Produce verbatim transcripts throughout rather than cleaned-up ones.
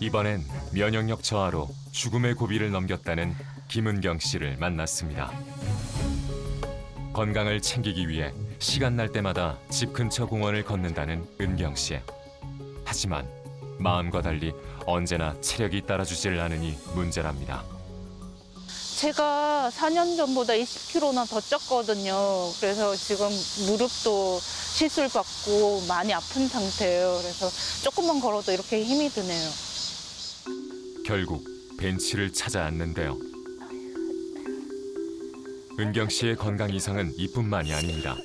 이번엔 면역력 저하로 죽음의 고비를 넘겼다는 김은경 씨를 만났습니다. 건강을 챙기기 위해 시간 날 때마다 집 근처 공원을 걷는다는 은경 씨. 하지만 마음과 달리 언제나 체력이 따라주질 않으니 문제랍니다. 제가 사 년 전보다 이십 킬로그램나 더 쪘거든요. 그래서 지금 무릎도 시술받고 많이 아픈 상태예요. 그래서 조금만 걸어도 이렇게 힘이 드네요. 결국 벤치를 찾아왔는데요. 은경 씨의 건강 이상은 이뿐만이 아닙니다.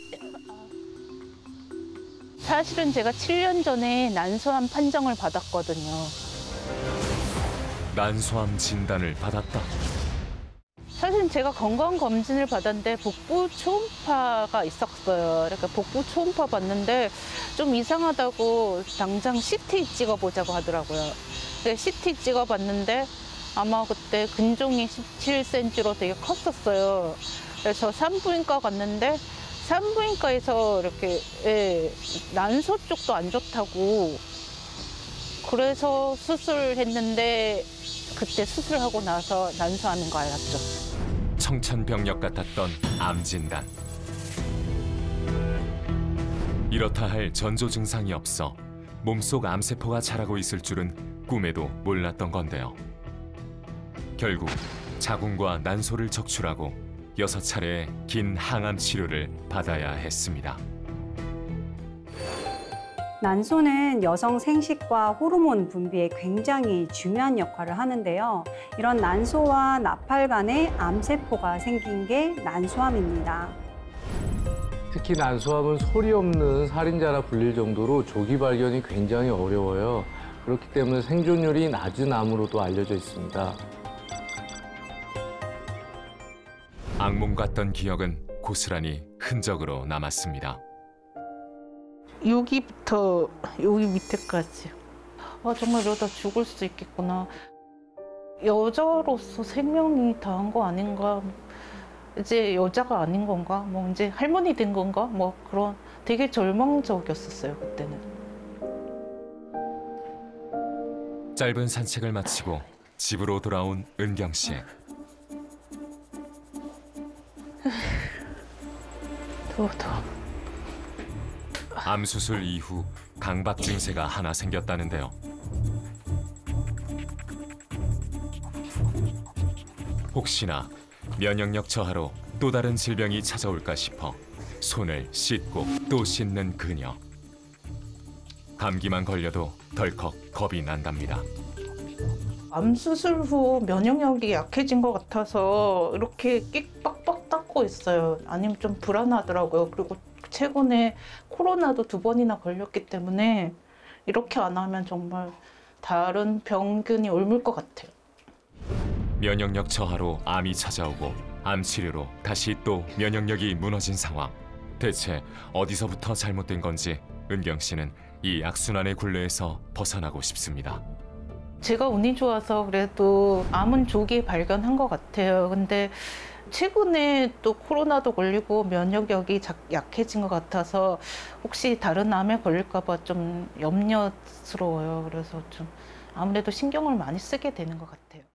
사실은 제가 칠 년 전에 난소암 판정을 받았거든요. 난소암 진단을 받았다. 사실 제가 건강검진을 받았는데 복부 초음파가 있었어요. 그러니까 복부 초음파 봤는데 좀 이상하다고 당장 씨티 찍어보자고 하더라고요. 씨티 찍어봤는데 아마 그때 근종이 십칠 센티미터로 되게 컸었어요. 그래서 산부인과 갔는데 산부인과에서 이렇게 예, 난소 쪽도 안 좋다고 그래서 수술했는데 그때 수술하고 나서 난소암인 거 알았죠. 청천벽력 같았던 암 진단. 이렇다 할 전조 증상이 없어 몸속 암세포가 자라고 있을 줄은 꿈에도 몰랐던 건데요. 결국 자궁과 난소를 적출하고 여섯 차례의 긴 항암 치료를 받아야 했습니다. 난소는 여성 생식과 호르몬 분비에 굉장히 중요한 역할을 하는데요. 이런 난소와 나팔 간에 암세포가 생긴 게 난소암입니다. 특히 난소암은 소리 없는 살인자라 불릴 정도로 조기 발견이 굉장히 어려워요. 그렇기 때문에 생존율이 낮은 암으로도 알려져 있습니다. 악몽 같던 기억은 고스란히 흔적으로 남았습니다. 여기부터 여기 밑에까지. 아, 정말 이러다 죽을 수 있겠구나. 여자로서 생명이 다한 거 아닌가. 이제 여자가 아닌 건가. 뭐 이제 할머니 된 건가. 뭐 그런 되게 절망적이었었어요, 그때는. 짧은 산책을 마치고 집으로 돌아온 은경 씨. 더워, 더워. 암 수술 이후 강박 증세가 하나 생겼다는데요. 혹시나 면역력 저하로 또 다른 질병이 찾아올까 싶어 손을 씻고 또 씻는 그녀. 감기만 걸려도 덜컥 겁이 난답니다. 암 수술 후 면역력이 약해진 것 같아서 이렇게 끽 빡빡 닦고 있어요. 아니면 좀 불안하더라고요. 그리고 최근에 코로나도 두 번이나 걸렸기 때문에 이렇게 안 하면 정말 다른 병균이 옮을 것 같아요. 면역력 저하로 암이 찾아오고 암 치료로 다시 또 면역력이 무너진 상황. 대체 어디서부터 잘못된 건지 은경 씨는 이 악순환의 굴레에서 벗어나고 싶습니다. 제가 운이 좋아서 그래도 암은 조기에 발견한 것 같아요. 근데 최근에 또 코로나도 걸리고 면역력이 약해진 것 같아서 혹시 다른 암에 걸릴까 봐 좀 염려스러워요. 그래서 좀 아무래도 신경을 많이 쓰게 되는 것 같아요.